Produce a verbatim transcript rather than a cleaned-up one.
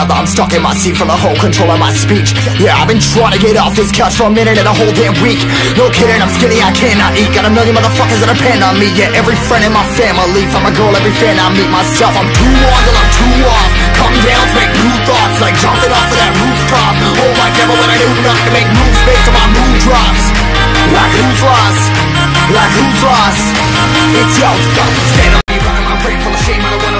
now that I'm stuck in my seat from the whole control of my speech. Yeah, I've been trying to get off this couch for a minute and a whole damn week. No kidding, I'm skinny, I cannot eat. Got a million motherfuckers that depend on me. Yeah, every friend in my family, from a girl, every fan I meet myself. I'm too on till I'm too off. Come down to make new thoughts, like jumping off of that rooftop. Whole life never when I do nothing to make moves based on my mood drops. Like who's lost? Like who's lost? It's yo, stand on me, running my brain full of shame. I don't want